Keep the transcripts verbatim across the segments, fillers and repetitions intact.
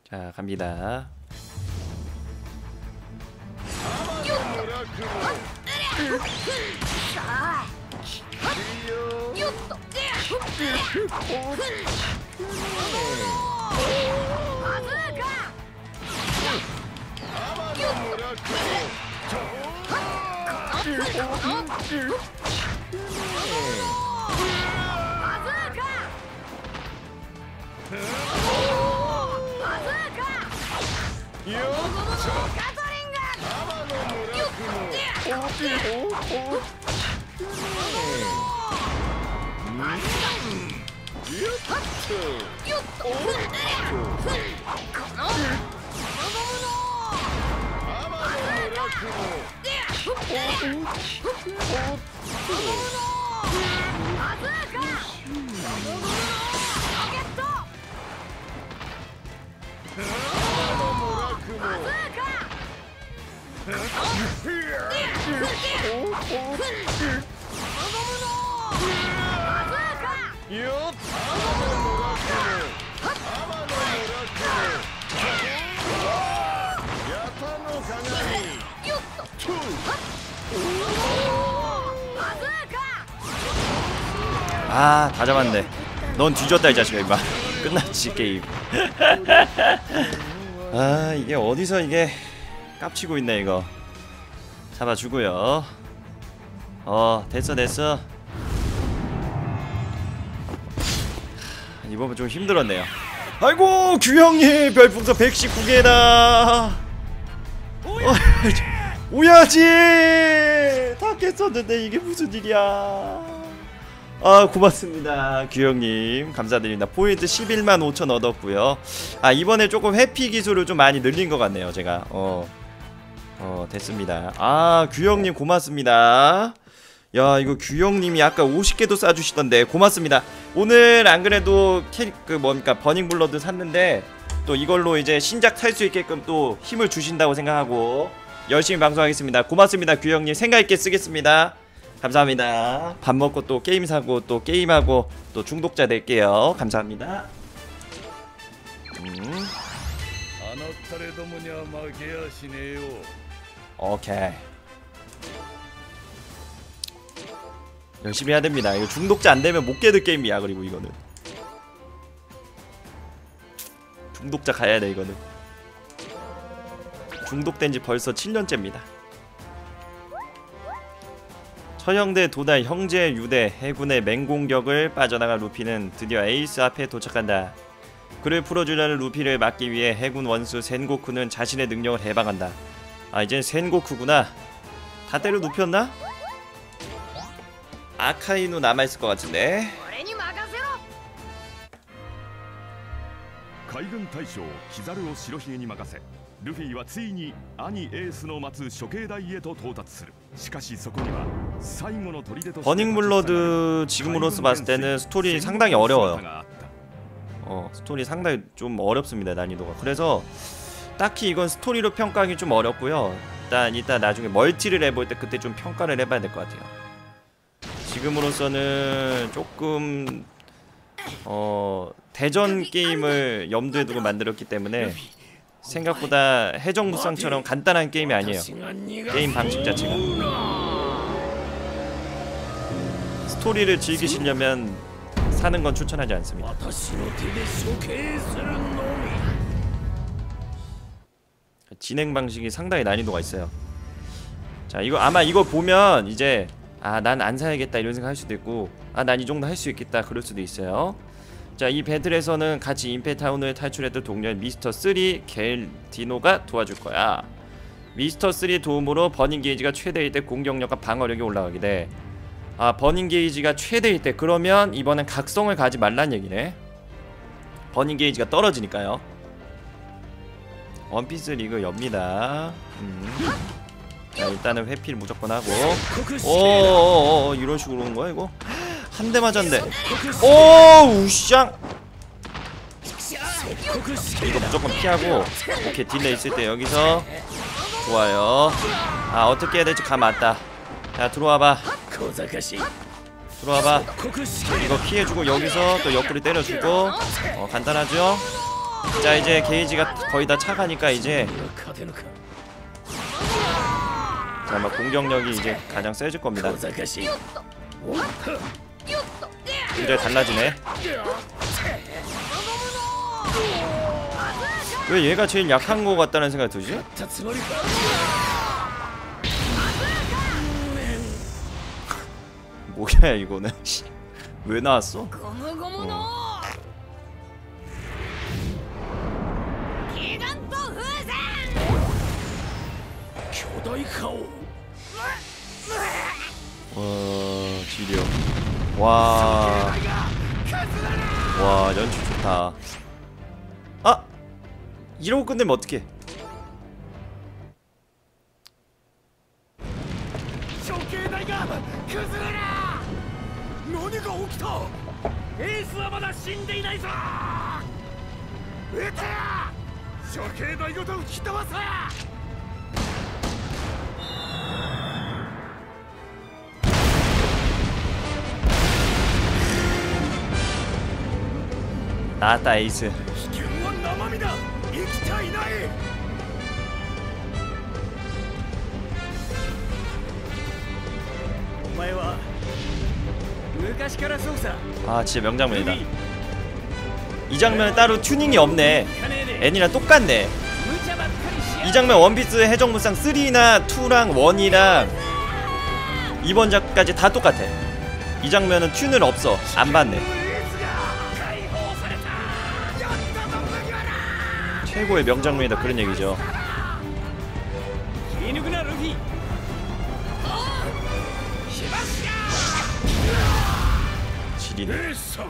자, 갑니다. 아, 다 잡았네. 넌 뒤졌다 이 자식아. 임마 끝났지 게임. 아, 이게 어디서 이게 깝치고 있네. 이거 잡아주고요. 어, 됐어 됐어. 이번은 좀 힘들었네요. 아이고, 규형님 별풍선 백십구 개나. 어, 오야지. 다 깼었는데 이게 무슨 일이야. 아, 고맙습니다 규형님, 감사드립니다. 포인트 십일만 오천 얻었고요. 아, 이번에 조금 회피 기술을 좀 많이 늘린 것 같네요 제가. 어, 어 됐습니다. 아, 규형님 고맙습니다. 야, 이거 규형님이 아까 오십 개도 쏴주시던데 고맙습니다. 오늘 안 그래도 캐, 그 뭡니까 버닝블러드 샀는데 또 이걸로 이제 신작 살 수 있게끔 또 힘을 주신다고 생각하고 열심히 방송하겠습니다. 고맙습니다 규형님. 생각있게 쓰겠습니다. 감사합니다. 밥 먹고 또 게임 사고 또 게임하고 또 중독자 될게요. 감사합니다. 음. 오케이. 열심히 해야 됩니다. 이거 중독자 안 되면 못 깨들 게임이야. 그리고 이거는 중독자 가야 돼. 이거는 중독된 지 벌써 칠 년째입니다. 처형대 도달 형제 유대 해군의 맹공격을 빠져나간 루피는 드디어 에이스 앞에 도착한다. 그를 풀어주려는 루피를 막기 위해 해군 원수 센고쿠는 자신의 능력을 해방한다. 아, 이젠 센고쿠구나. 다 때려 눕혔나? 아카이누 남아있을 것 같은데. 海軍大将キザルを白ひげに任せルフィはついに兄エースの待つ処刑台へと到達する。しかしそこには最後の砦として 버닝블러드 지금으로서 봤을 때는 스토리 상당히 어려워요. 어, 스토리 상당히 좀 어렵습니다. 난이도가. 그래서 딱히 이건 스토리로 평가하기 좀 어렵고요. 일단 이따 나중에 멀티를 해볼 때 그때 좀 평가를 해봐야 될 것 같아요. 지금으로서는 조금 어, 대전 게임을 염두에 두고 만들었기 때문에 생각보다 해적무쌍처럼 간단한 게임이 아니에요. 게임 방식 자체가. 스토리를 즐기시려면 사는 건 추천하지 않습니다. 진행 방식이 상당히 난이도가 있어요. 자, 이거 아마 이거 보면 이제 아, 난 안 사야겠다 이런 생각 할 수도 있고, 아, 난 이 정도 할 수 있겠다 그럴 수도 있어요. 자, 이 배틀에서는 같이 임페타운을 탈출했던 동료 미스터 쓰리 겔디노가 도와줄 거야. 미스터 쓰리 도움으로 버닝 게이지가 최대일 때 공격력과 방어력이 올라가게 돼. 아, 버닝 게이지가 최대일 때, 그러면 이번엔 각성을 가지 말란 얘기네. 버닝 게이지가 떨어지니까요. 원피스 리그 엽니다. 음. 자, 일단은 회피를 무조건 하고. 오오오, 이런 식으로 오는 거야 이거? 한 대 맞았는데. 오, 우샹. 이거 무조건 피하고. 오케이, 딜레이 있을 때 여기서. 좋아요. 아, 어떻게 해야 될지 감 맞다. 자, 들어와봐. 들어와봐. 이거 피해주고 여기서 또 옆구리 때려주고. 어, 간단하죠? 자 이제 게이지가 거의 다 차가니까 이제 자 막 공격력이 이제 가장 세질 겁니다. 이제 달라지네. 왜 얘가 제일 약한 거 같다는 생각이 들지? 뭐야 이거는. 왜 나왔어? 어. 와 지려. 와. 와 연출 좋다. 아! 이러고 끝내면 어떡해. 나왔다 에이스. 아 진짜 명장면이다. 이 장면은 따로 튜닝이 없네. 애니랑 똑같네. 이 장면 원피스 해적무쌍 쓰리나 이랑 원이랑 이번 작까지 다 똑같아. 이 장면은 튠을 없어. 안 받네. 최고의 명장면이다 그런 얘기죠. 지리네.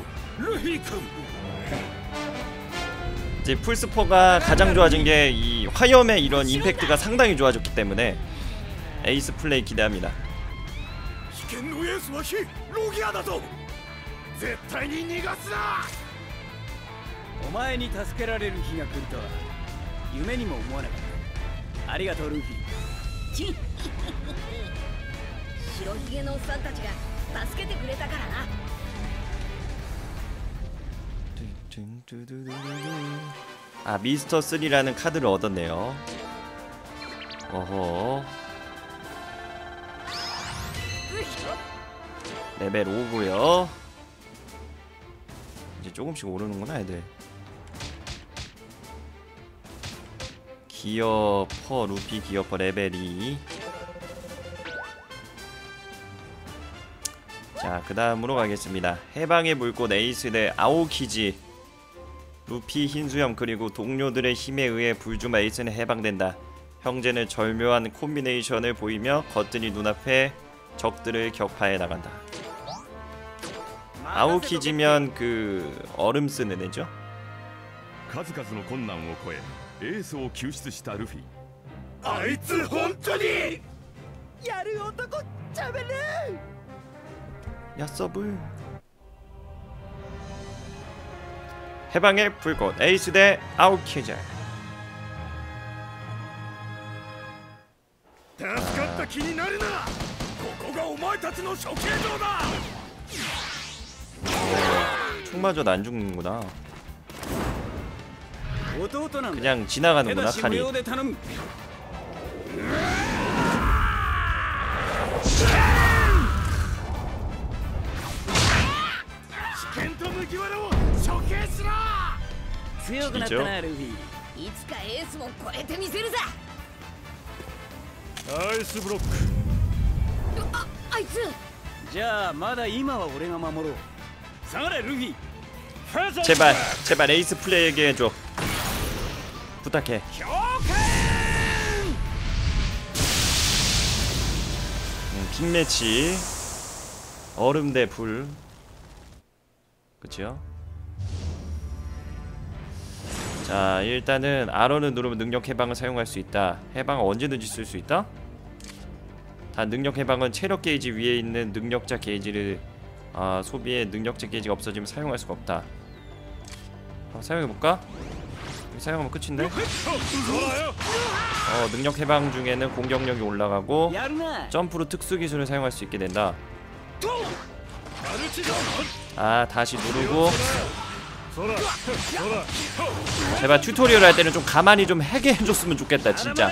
이제 풀스포가 가장 좋아진 게 이 화염의 이런 임팩트가 상당히 좋아졌기 때문에 에이스 플레이 기대합니다. 아 미스터 쓰리라는 카드를 얻었네요. 어허. 레벨 오고요. 이제 조금씩 오르는구나 애들. 기어퍼 루피 기어퍼 레벨 이. 자 그 다음으로 가겠습니다. 해방의 불꽃 에이스 대 아오키지. 루피 흰수염 그리고 동료들의 힘에 의해 불주마 에이스는 해방된다. 형제는 절묘한 콤비네이션을 보이며 겉들이 눈앞에 적들을 격파해 나간다. 아오키지면 그 얼음 쓰는 애죠? 数々の困難を超えエースを救出したルフィ。 あいつ本当にやる男ちゃべね。 야서블. 해방의 불꽃 에이스 대 아오키지. 助かった気になるな。ここがお前たちの処刑場だ。 총 맞아도 안 죽는구나. 그냥 지나가는구나 칼이. 아이스 브로크. 아, 아이스. 자, 마다 이마와 우리가 마모로. 상하래 루피. 제발 제발 에이스 플레이에게 해줘. 부탁해. 음, 빅매치 얼음 대 불. 그치요? 자 일단은 R을 누르면 능력 해방을 사용할 수 있다. 해방은 언제든지 쓸 수 있다? 단 능력 해방은 체력 게이지 위에 있는 능력자 게이지를 아, 소비에 능력자 게이지가 없어지면 사용할 수가 없다. 한번 사용해볼까? 사용하면 끝인데? 어 능력 해방 중에는 공격력이 올라가고 점프로 특수 기술을 사용할 수 있게 된다. 아 다시 누르고 제발 튜토리얼 할 때는 좀 가만히 좀 하게 해줬으면 좋겠다 진짜.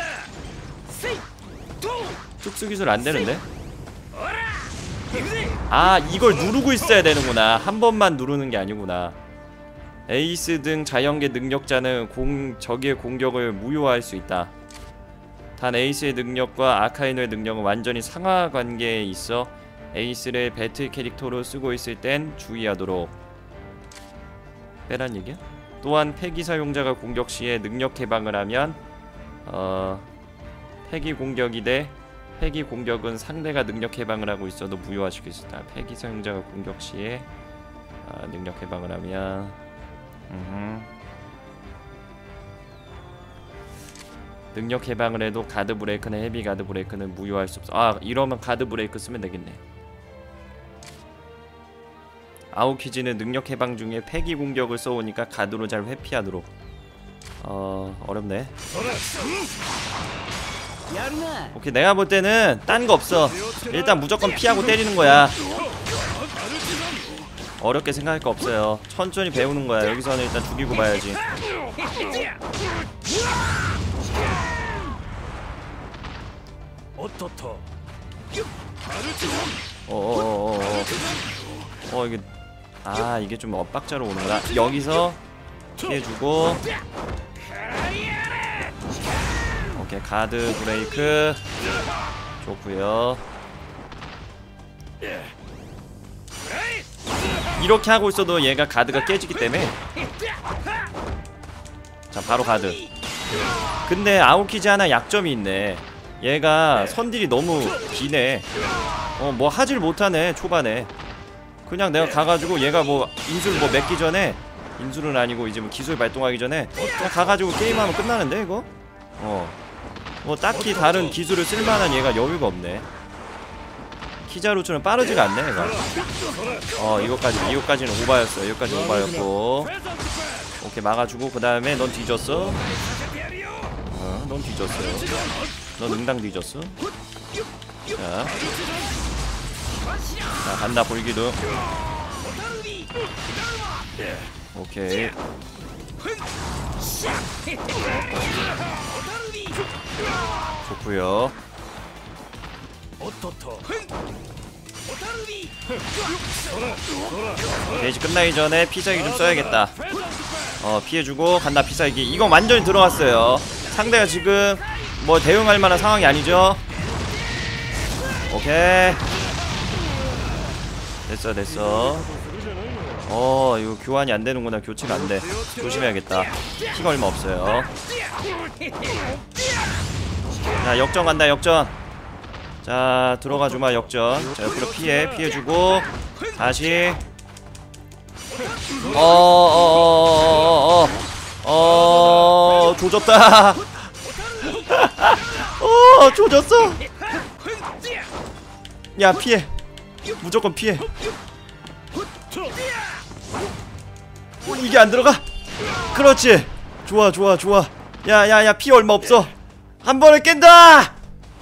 특수 기술 안 되는데? 아 이걸 누르고 있어야 되는구나. 한 번만 누르는 게 아니구나. 에이스 등 자연계 능력자는 공, 적의 공격을 무효화할 수 있다. 단 에이스의 능력과 아카이노의 능력은 완전히 상하 관계에 있어 에이스를 배틀 캐릭터로 쓰고 있을 땐 주의하도록. 빼란 얘기야? 또한 폐기 사용자가 공격 시에 능력 해방을 하면 어... 폐기 공격이 돼 폐기 공격은 상대가 능력 해방을 하고 있어도 무효화시킬 수 있다. 폐기 사용자가 공격 시에 어, 능력 해방을 하면 음흠. 능력 해방을 해도 가드 브레이크나 헤비 가드 브레이크는 무효할 수 없어. 아 이러면 가드 브레이크 쓰면 되겠네. 아오키지는 능력 해방 중에 폐기 공격을 써오니까 가드로 잘 회피하도록. 어 어렵네. 오케이 내가 볼 때는 딴 거 없어. 일단 무조건 피하고 때리는 거야. 어렵게 생각할 거 없어요. 천천히 배우는 거야. 여기서는 일단 죽이고 봐야지. 어어어어 어 이게 아 이게 좀 엇박자로 오는구나. 여기서 피해주고 오케이 가드 브레이크 좋구요. 이렇게 하고 있어도 얘가 가드가 깨지기 때문에 자 바로 가드. 근데 아오키지 하나 약점이 있네. 얘가 선딜이 너무 기네. 어 뭐 하질 못하네 초반에. 그냥 내가 가가지고 얘가 뭐 인술 뭐 맺기 전에 인술은 아니고 이제 뭐 기술 발동하기 전에 그냥 가가지고 게임하면 끝나는데 이거? 어 뭐 딱히 다른 기술을 쓸만한 얘가 여유가 없네. 키자루츠는 빠르지가 않네 얘가. 어 이거까지 이거까지는 오바였어. 이거까지 오바였고 오케이 막아주고 그 다음에 넌 뒤졌어. 어 넌 뒤졌어. 넌 응당 뒤졌어. 자, 자 간다 볼기둥. 오케이. 좋구요. 게이지 끝나기 전에 피살기 좀 써야겠다. 어 피해주고 간다 피살기. 이건 완전히 들어갔어요. 상대가 지금 뭐 대응할 만한 상황이 아니죠. 오케이 됐어 됐어. 어 이거 교환이 안 되는구나. 교체가 안 돼. 조심해야겠다. 피가 얼마 없어요. 자 역전 간다 역전. 자 들어가주마 역전. 자 옆으로 피해 피해주고 다시 어어어어어어 어 조졌다. 어 조졌어. 야 피해 무조건 피해. 어, 이게 안 들어가. 그렇지 좋아 좋아 좋아. 야야야 피 얼마 없어. 한 번에 깬다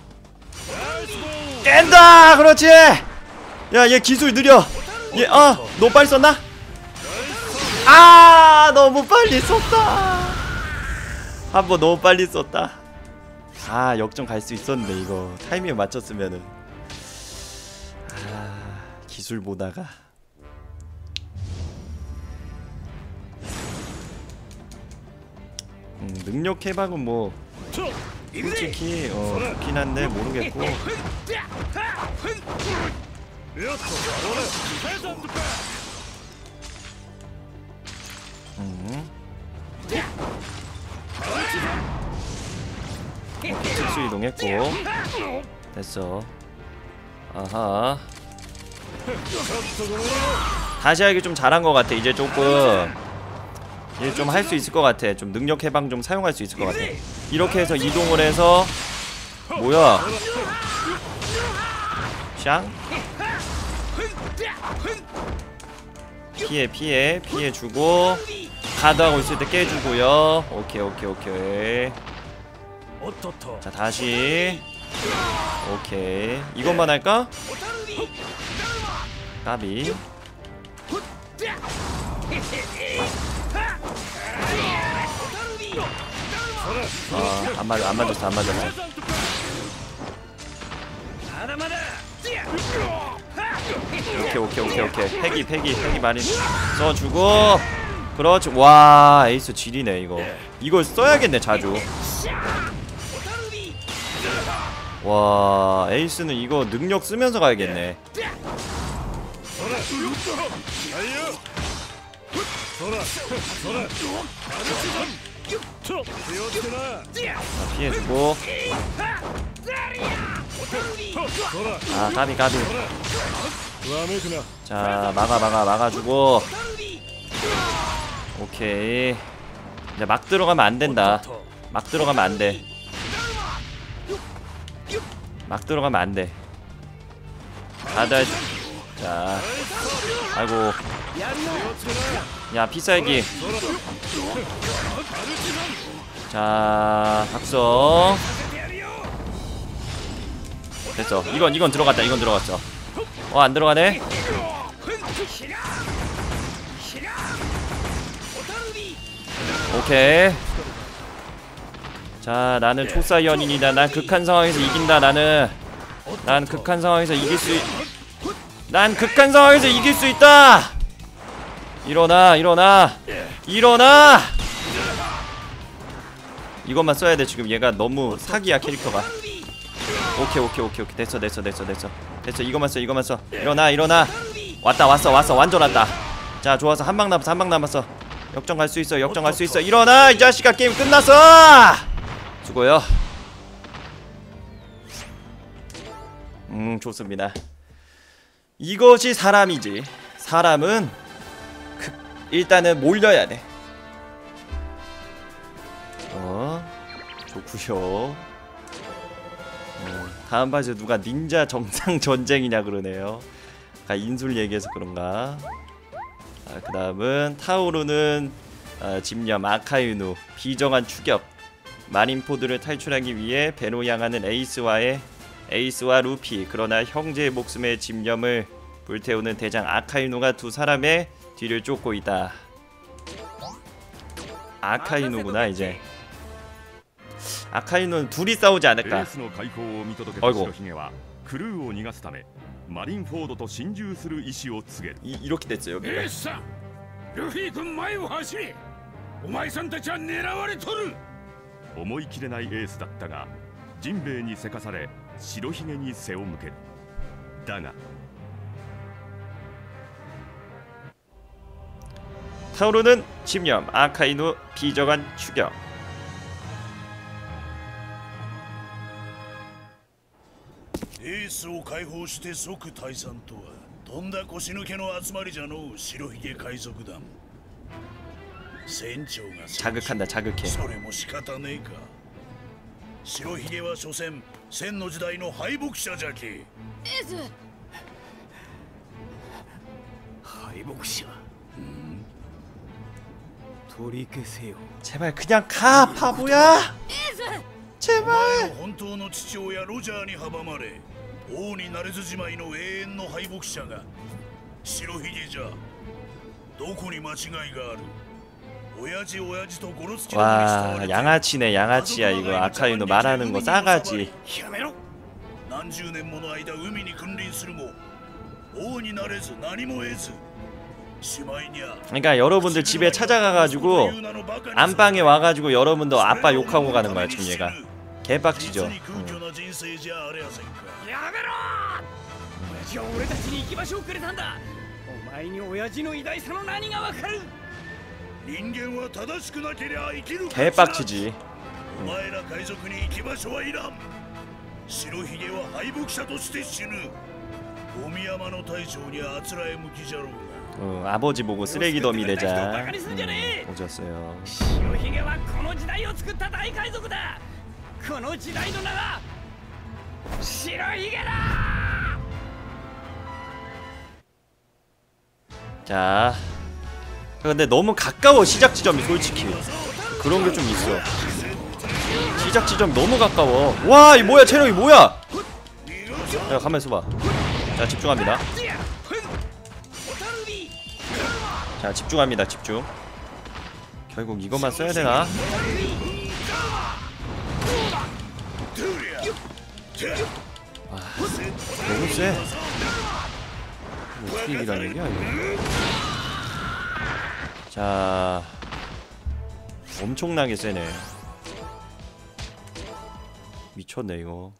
깬다. 그렇지. 야 얘 기술 느려. 얘 아 너무 빨리 썼나? 아 너무 빨리 썼다. 한 번 너무 빨리 썼다. 아 역전 갈 수 있었는데 이거 타이밍에 맞췄으면은. 아 기술 보다가 음, 능력 해박은 뭐 솔직히 어 좋긴 한데 모르겠고. 음. 특수 이동했고 됐어. 아하 다시 하기 좀 잘한 것 같아. 이제 조금 이제 좀 할 수 있을 것 같아. 좀 능력 해방 좀 사용할 수 있을 것 같아. 이렇게 해서 이동을 해서 뭐야 샹 피해 피해 피해주고 가드하고 있을 때 깨주고요. 오케이 오케이 오케이. 자 다시 오케이 이것만 할까? 까비 아, 안 맞아, 안 맞았어, 안 맞았어. 오케이, 오케이, 오케이, 오케이. 패기, 패기, 패기 많이 써주고. 그렇지. 와, 에이스 지리네 이거. 이걸 써야겠네 자주. 와, 에이스는 이거 능력 쓰면서 가야겠네. 자, 피해주고. 아, 까비 까비. 자, 막아 막아 막아주고. 오케이. 이제 막 들어가면 안 된다. 막 들어가면 안 돼. 막 들어가면 안 돼. 다들. 자, 아이고. 야, 피살기. 자, 각성. 됐어. 이건 이건 들어갔다. 이건 들어갔어. 어, 안 들어가네. 오케이. 자, 나는 초사이언인이다. 난 극한 상황에서 이긴다. 나는 난 극한 상황에서 이길 수 있... 난 극한 상황에서 이길 수 있다. 일어나, 일어나, 일어나. 이것만 써야 돼. 지금 얘가 너무 사기야 캐릭터가. 오케이, 오케이, 오케이, 오케이. 됐어, 됐어, 됐어, 됐어, 됐어. 이것만 써, 이것만 써. 일어나, 일어나. 왔다, 왔어, 왔어. 완전 왔다. 자, 좋아서 한 방 남았어, 한 방 남았어. 역전 갈 수 있어, 역전 갈 수 있어. 일어나, 이 자식아. 게임 끝났어. 수고요. 음, 좋습니다. 이것이 사람이지. 사람은 그, 일단은 몰려야 돼. 어, 좋구요. 어, 다음 파트 누가 닌자 정상 전쟁이냐 그러네요. 아까 인술 얘기해서 그런가. 아, 그 다음은 타오르는 아, 집념 아카이누 비정한 추격. 마린포드를 탈출하기 위해 배로 향하는 에이스와의 에이스와 루피. 그러나 형제의 목숨의 집념을 불태우는 대장 아카이누가 두 사람의 뒤를 쫓고 있다. 아카이누구나 이제. 아카이누는 둘이 싸우지 않을까. 어이구. 이, 이렇게 됐어요 여기가. 루피 군前を走れ。お前さんたちは狙われとる。 思い切れないエースだったがジンベエにせかされ白ひげに背を向ける。だが 타오르는 집념 아카이누 비정한 추격. エースを解放して即退散とはとんだ腰抜けの集まりじゃのう。白ひげ海賊団船長が 자극한다 자극해. それも仕方ねえか。白ひげは所詮千の時代の敗北者じゃき。 エース敗北者。取り消せよ。 제발 그냥 가 바보야. エース 제발. 本当の父親ロジャーに阻まれ王になれずじまいの永遠の敗北者が白ひげじゃ。どこに間違いがある。親父親父とゴロツキのに慕わ 와 れて 양아치네 양아치야 이거. 아카이누 말하는 거 싸가지. やめろ。何十年もの間海に君臨するも王になれず何も得ず。 그러니까 여러분들 집에 찾아가가지고 안방에 와가지고 여러분도 아빠 욕하고 가는 거야 지금 얘가. 개빡치죠. 응. やめろ。親父は俺たちに行き場所をくれたんだ。お前に親父の偉大さの何がわかる。人間は正しくなけりゃ生きる。 개빡치지. お前ら海賊に行き場所はいらん。白ひげは敗北者として死ぬ。ゴミ山の大将にあつらえ向きじゃろうが。 어, 아버지 보고 쓰레기더미 되자. 음, 오셨어요. 白ひげはこの時代を作った大海賊だ。この時代の名は白ひげだ。 자, 근데 너무 가까워 시작 지점이 솔직히. 그런 게 좀 있어. 시작 지점 너무 가까워. 와, 이 뭐야 체력이 뭐야? 야, 가만 있어봐. 자, 집중합니다. 자, 집중합니다 집중. 결국 이것만 써야 되나? 아, 너무 세. 어떻게 이기라는 얘기야 이거? 자, 엄청나게 세네. 미쳤네 이거.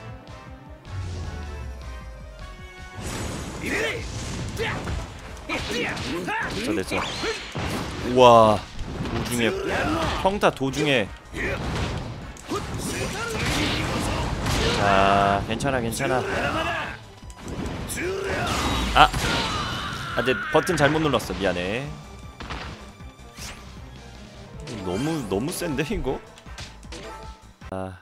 됐어 됐어. 우와, 도중에 평타 도중에. 자, 괜찮아 괜찮아. 아, 아, 근데 버튼 잘못 눌렀어. 미안해. 너무 너무 센데 이거? 아,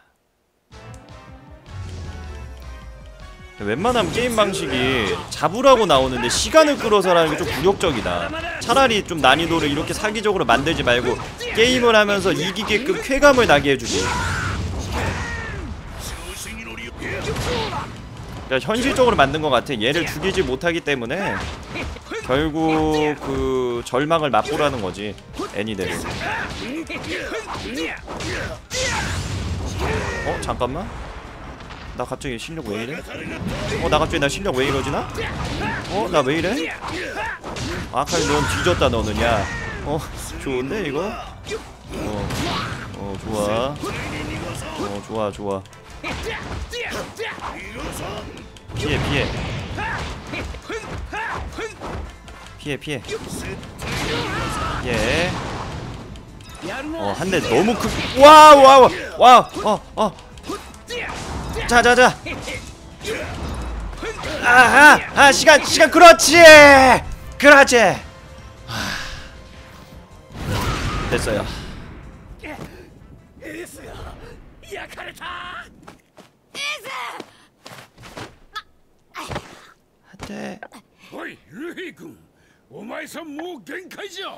웬만하면 게임 방식이 잡으라고 나오는데 시간을 끌어서라는 게 좀 굴욕적이다. 차라리 좀 난이도를 이렇게 사기적으로 만들지 말고 게임을 하면서 이기게끔 쾌감을 나게 해주지. 그러니까 현실적으로 만든 것 같아. 얘를 죽이지 못하기 때문에 결국 그 절망을 맛보라는 거지, 애니들은. 어? 잠깐만? 나 갑자기 실력 왜 이래? 어? 나 갑자기 나 실력 왜 이러지나? 어? 나 왜 이래? 아칼리 넌 뒤졌다 너는. 야, 어? 좋은데 이거? 어, 어 좋아. 어 좋아 좋아. 피해 피해 피해 피해. 예. 어, 한 대 너무 크. 와우 와우 와우. 어 어. 자자자. 아아 아, 시간 시간. 그렇지 그렇지. 됐어요. 안돼. おいルフィ君、お前さんもう限界じゃ。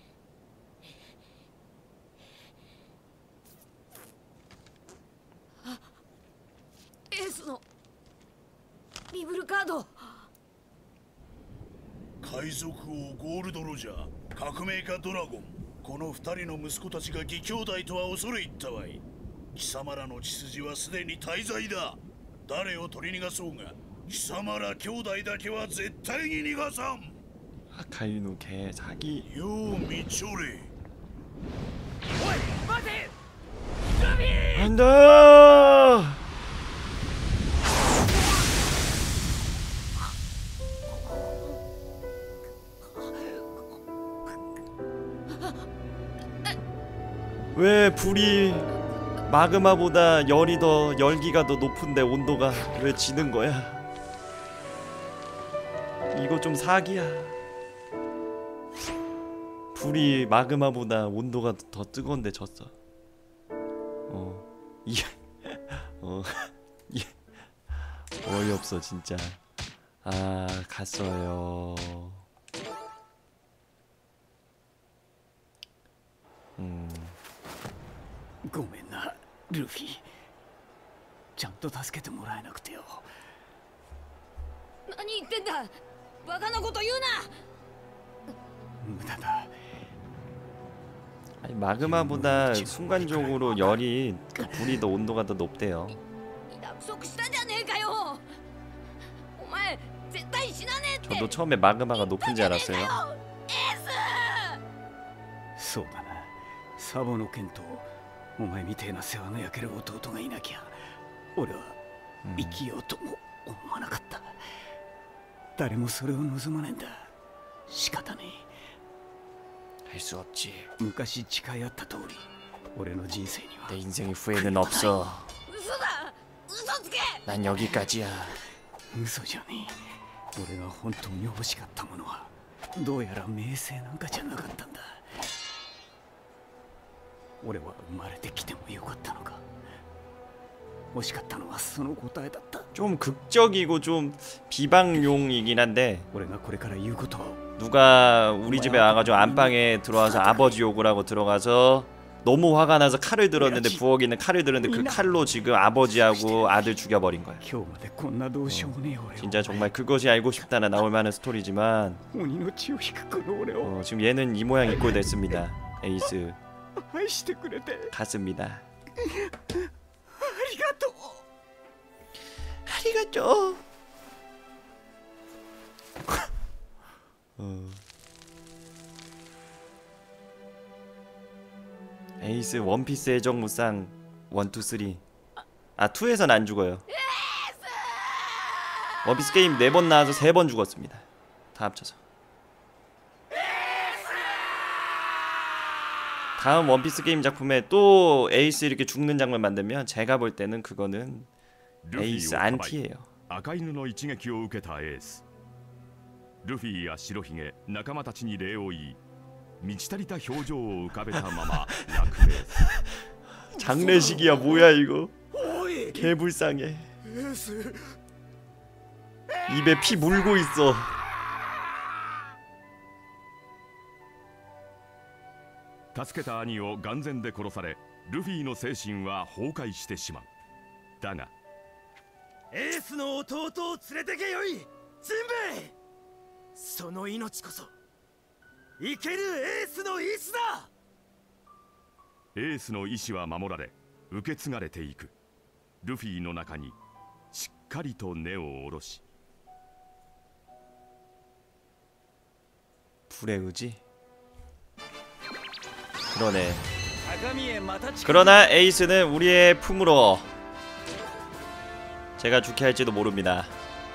エースのビブルカード。 海賊王ゴールドロジャー、革命家ドラゴン、この二人の息子たちが義兄弟とは恐れ入ったわい。貴様らの血筋はすでに大罪だ。誰を取り逃がそうが貴様ら兄弟だけは絶対に逃がさん。 아칼리の개 사기. よう見ちょれ。 おい待てルビー。 안돼. 왜 불이 마그마보다 열이 더 열기가 더 높은데 온도가 왜 지는 거야? 이거 좀 사기야. 불이 마그마보다 온도가 더 뜨거운데 졌어. 어, 이, 어, 이, 어이없어 진짜. 아, 갔어요. 음. ごめんなルフィ、ちゃんと助けてもらえなくてよ。 何言ってんだ。バカなこと言うな。 無駄だ。 아니, 마그마보다 순간적으로 열이 그 불이 더 온도가 더 높대요. 約束したじゃねえかよ。お前絶対死なねえって。 저도 처음에 마그마가 높은지 알았어요. エース。 そうだな、サボの剣とお前みてえな世話の焼ける弟がいなきゃ俺は生きようとも思わなかった。誰もそれを望まねえんだ。仕方ねえ。 할 수 없지. 昔誓い合った通り俺の人生には 내 인생에 후회는 없어. 嘘だ。嘘つけ。 난 여기까지야. 嘘じゃねえ。俺が本当に欲しかったものはどうやら名声なんかじゃなかったんだ。俺は生まれてきてもよかったのか。欲しかったのはその答えだった。 좀 극적이고 좀 비방용이긴 한데 俺がこれから言うことは 누가 우리 집에 와가지고 안방에 들어와서 아버지 욕을 하고 들어가서 너무 화가 나서 칼을 들었는데 부엌에 칼을 들었는데 그 칼로 지금 아버지하고 아들 죽여버린 거야. 어, 진짜 정말 그것이 알고 싶다나 나올 만한 스토리지만 어, 지금 얘는 이 모양 이 꼴 됐습니다. 에이스 愛してくれて 갔습니다. ありがとう。 아리가죠. 어. 에이스 원피스 해적무쌍 일, 이, 삼. 아 이에선 안 죽어요. 원피스 게임 네 번 나와서 세 번 죽었습니다. 다 합쳐서. 다음 원피스 게임 작품에 또 에이스 이렇게 죽는 장면 만들면 제가 볼 때는 그거는 에이스 안티예요. 赤犬の一撃を受けたエース。ルフィや白ひげ、仲間たちに礼を言い、満ち足りた表情を浮かべたまま落命。 장례식이야 뭐야 이거. 개불쌍해. 입에 피 물고 있어. 助けた兄を眼前で殺され、ルフィの精神は崩壊してしまう。だがエースの弟を連れてけよい、ジンベエ。その命こそ生けるエースの意志だ。 エースの意志は守られ、受け継がれていく。ルフィの中にしっかりと根を下ろし、 불의 의지? 그러네. 그러나 에이스는 우리의 품으로 제가 주캐할지도 모릅니다.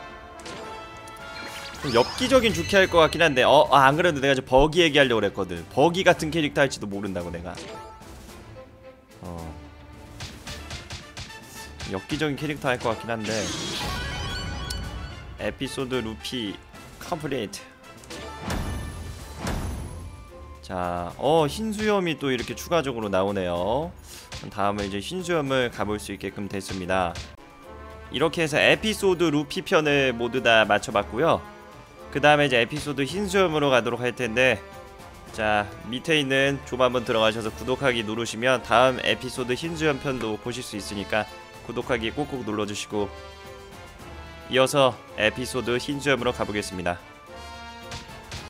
좀 엽기적인 주캐할 것 같긴 한데 어, 아, 안 그래도 내가 지금 버기 얘기하려고 그랬거든. 버기 같은 캐릭터 할지도 모른다고 내가. 어. 엽기적인 캐릭터 할 것 같긴 한데 에피소드 루피 컴플리트. 자, 어 흰수염이 또 이렇게 추가적으로 나오네요. 다음에 이제 흰수염을 가볼 수 있게끔 됐습니다. 이렇게 해서 에피소드 루피 편을 모두 다 맞춰봤고요. 그 다음에 이제 에피소드 흰수염으로 가도록 할 텐데, 자 밑에 있는 좀 한번 들어가셔서 구독하기 누르시면 다음 에피소드 흰수염 편도 보실 수 있으니까 구독하기 꼭꼭 눌러주시고, 이어서 에피소드 흰수염으로 가보겠습니다.